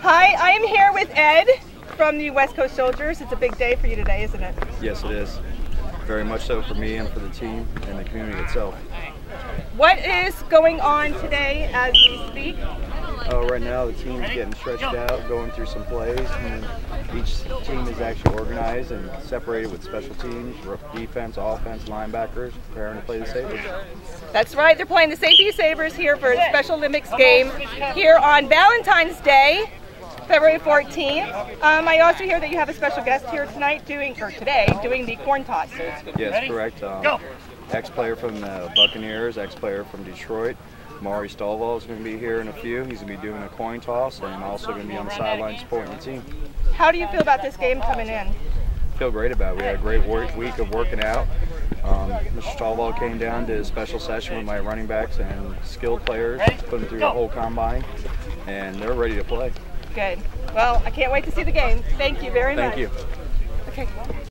Hi, I am here with Ed from the West Coast Soldiers. It's a big day for you today, isn't it? Yes, it is. Very much so for me and for the team and the community itself. What is going on today as we speak? Right now the team's getting stretched out, going through some plays, and each team is actually organized and separated with special teams, defense, offense, linebackers, preparing to play the Sabres. That's right, they're playing the St. Sabres here for a Special Olympics game here on Valentine's Day, February 14th. I also hear that you have a special guest here tonight doing the corn toss. Yes, correct. Ex-player from the Buccaneers, ex-player from Detroit. Maury Stovall is going to be here in a few. He's going to be doing a coin toss and also going to be on the sideline supporting the team. How do you feel about this game coming in? Feel great about it. We had a great week of working out. Mr. Stovall came down to a special session with my running backs and skilled players, put them through the whole combine, and they're ready to play. Good. Well, I can't wait to see the game. Thank you very much. Thank you. Okay.